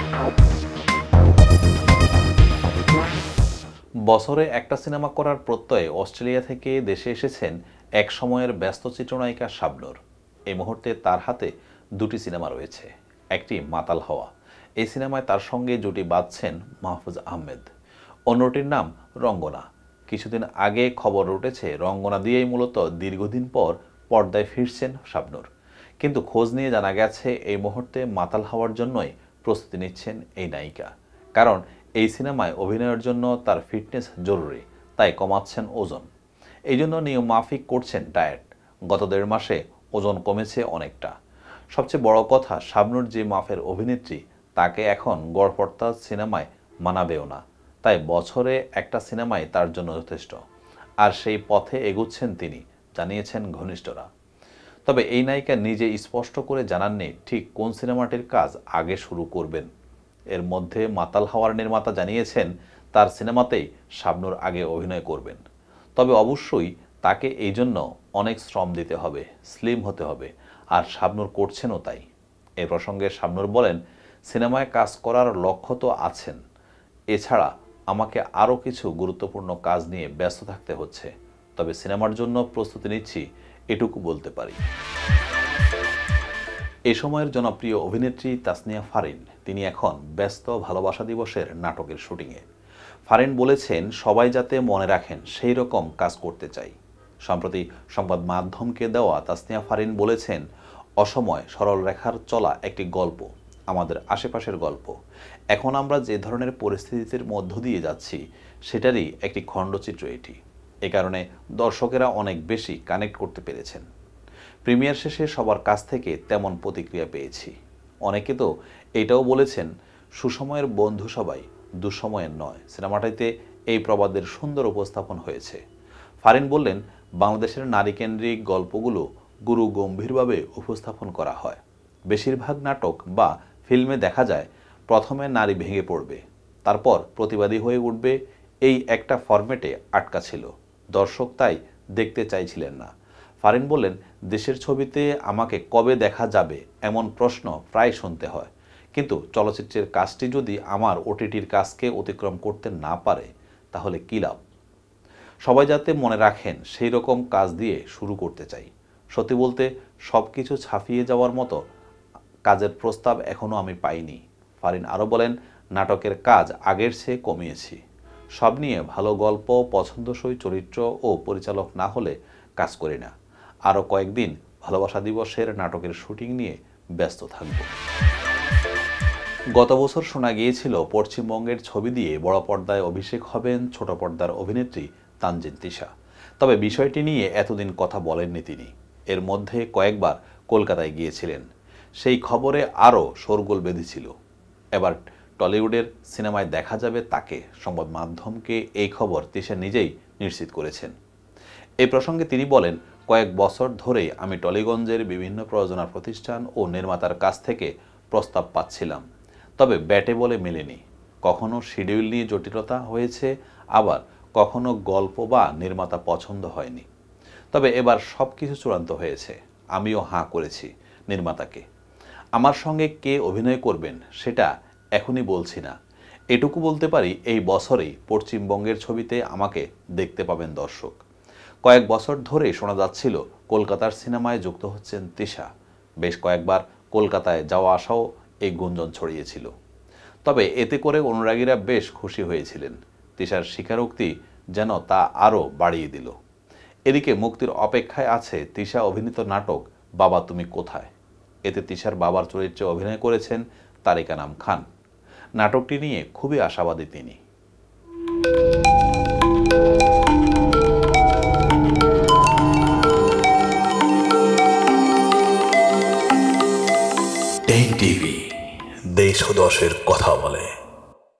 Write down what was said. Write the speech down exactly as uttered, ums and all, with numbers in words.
বছরে একটা সিনেমা করার প্রত্যয়ে অস্ট্রেলিয়া থেকে দেশে এসেছেন এক সময়ের ব্যস্ত চিত্রনায়িকা শাবনূর। এই মুহূর্তে তার হাতে দুটি সিনেমা রয়েছে। একটি মাতাল হাওয়া, এই সিনেমায় তার সঙ্গে জুটি বাঁধছেন মাহফুজ আহমেদ। অন্যটির নাম রঙ্গনা। কিছুদিন আগে খবর উঠেছে রঙ্গনা দিয়েই মূলত দীর্ঘদিন পর পর্দায় ফিরছেন শাবনূর। কিন্তু খোঁজ নিয়ে জানা গেছে এই মুহূর্তে মাতাল হাওয়ার জন্যই প্রস্তুতি নিচ্ছেন এই নায়িকা। কারণ এই সিনেমায় অভিনয়ের জন্য তার ফিটনেস জরুরি, তাই কমাচ্ছেন ওজন। এই জন্য নিয়ম মাফিক করছেন ডায়েট। গত দেড় মাসে ওজন কমেছে অনেকটা। সবচেয়ে বড় কথা, শাবনূর যে মাফের অভিনেত্রী, তাকে এখন গড়পড়তা সিনেমায় মানাবেও না। তাই বছরে একটা সিনেমাই তার জন্য যথেষ্ট। আর সেই পথে এগুচ্ছেন তিনি, জানিয়েছেন ঘনিষ্ঠরা। তবে এই নায়িকা নিজে স্পষ্ট করে জানাননি ঠিক কোন সিনেমাটির কাজ আগে শুরু করবেন। এর মধ্যে মাতাল হাওয়ার নির্মাতা জানিয়েছেন তার সিনেমাতেই শাবনূর আগে অভিনয় করবেন। তবে অবশ্যই তাকে এই জন্য অনেক শ্রম দিতে হবে, স্লিম হতে হবে, আর শাবনূর করছেনও তাই। এ প্রসঙ্গে শাবনূর বলেন, সিনেমায় কাজ করার লক্ষ্য তো আছেন, এছাড়া আমাকে আরও কিছু গুরুত্বপূর্ণ কাজ নিয়ে ব্যস্ত থাকতে হচ্ছে। তবে সিনেমার জন্য প্রস্তুতি নিচ্ছি, এটুকু বলতে পারি। এ সময়ের জনপ্রিয় অভিনেত্রী তাসনিয়া ফারিন, তিনি এখন ব্যস্ত ভালোবাসা দিবসের নাটকের শুটিংয়ে। ফারিন বলেছেন, সবাই যাতে মনে রাখেন সেই রকম কাজ করতে চাই। সম্প্রতি সংবাদ মাধ্যমকে দেওয়া তাসনিয়া ফারিন বলেছেন, অসময় সরল রেখার চলা একটি গল্প, আমাদের আশেপাশের গল্প। এখন আমরা যে ধরনের পরিস্থিতির মধ্য দিয়ে যাচ্ছি সেটারই একটি খণ্ডচিত্র এটি। এ কারণে দর্শকেরা অনেক বেশি কানেক্ট করতে পেরেছেন। প্রিমিয়ার শেষে সবার কাছ থেকে তেমন প্রতিক্রিয়া পেয়েছি। অনেকে তো এটাও বলেছেন, সুসময়ের বন্ধু সবাই, দুঃসময়ের নয়। সিনেমাটিতে এই প্রবাদের সুন্দর উপস্থাপন হয়েছে। ফারিন বললেন, বাংলাদেশের নারীকেন্দ্রিক গল্পগুলো গুরু গম্ভীরভাবে উপস্থাপন করা হয়। বেশিরভাগ নাটক বা ফিল্মে দেখা যায় প্রথমে নারী ভেঙে পড়বে, তারপর প্রতিবাদী হয়ে উঠবে। এই একটা ফরম্যাটে আটকা ছিল, দর্শক তাই দেখতে চাইছিলেন না। ফারিন বললেন, দেশের ছবিতে আমাকে কবে দেখা যাবে এমন প্রশ্ন প্রায় শুনতে হয়, কিন্তু চলচ্চিত্রের কাজটি যদি আমার ওটিটির কাজকে অতিক্রম করতে না পারে তাহলে কী লাভ। সবাই যাতে মনে রাখেন সেই রকম কাজ দিয়ে শুরু করতে চাই। সত্যি বলতে সব কিছু ছাপিয়ে যাওয়ার মতো কাজের প্রস্তাব এখনও আমি পাইনি। ফারিন আরও বলেন, নাটকের কাজ আগের চেয়ে কমিয়েছি। সব নিয়ে ভালো গল্প, পছন্দসই চরিত্র ও পরিচালক না হলে কাজ করি না। আরও কয়েকদিন ভালোবাসা দিবসের নাটকের শুটিং নিয়ে ব্যস্ত থাকব। গত বছর শোনা গিয়েছিল পশ্চিমবঙ্গের ছবি দিয়ে বড় পর্দায় অভিষেক হবেন ছোট পর্দার অভিনেত্রী তানজিন তিশা। তবে বিষয়টি নিয়ে এতদিন কথা বলেননি তিনি। এর মধ্যে কয়েকবার কলকাতায় গিয়েছিলেন। সেই খবরে আরও শোরগোল বেঁধেছিল। এবার টলিউডের সিনেমায় দেখা যাবে তাকে। সংবাদ মাধ্যমকে এই খবর তিশা নিজেই নিশ্চিত করেছেন। এই প্রসঙ্গে তিনি বলেন, কয়েক বছর ধরেই আমি টলিগঞ্জের বিভিন্ন প্রযোজনা প্রতিষ্ঠান ও নির্মাতার কাছ থেকে প্রস্তাব পাচ্ছিলাম, তবে ব্যাটে বলে মেলেনি। কখনো শিডিউল নিয়ে জটিলতা হয়েছে, আবার কখনো গল্প বা নির্মাতা পছন্দ হয়নি। তবে এবার সব কিছু চূড়ান্ত হয়েছে। আমিও হাঁ করেছি নির্মাতাকে। আমার সঙ্গে কে অভিনয় করবেন সেটা এখনই বলছি না। এটুকু বলতে পারি, এই বছরেই পশ্চিমবঙ্গের ছবিতে আমাকে দেখতে পাবেন দর্শক। কয়েক বছর ধরে শোনা যাচ্ছিল কলকাতার সিনেমায় যুক্ত হচ্ছেন তিশা। বেশ কয়েকবার কলকাতায় যাওয়া আসাও এই গুঞ্জন ছড়িয়েছিল। তবে এতে করে অনুরাগীরা বেশ খুশি হয়েছিলেন। তিশার স্বীকারোক্তি যেন তা আরও বাড়িয়ে দিল। এদিকে মুক্তির অপেক্ষায় আছে তিশা অভিনীত নাটক বাবা তুমি কোথায়। এতে তিশার বাবার চরিত্রে অভিনয় করেছেন তারিক আনাম খান। নাটকটি নিয়ে খুবই আশাবাদী তিনি। টিভি দেশ ও দশের কথা বলে।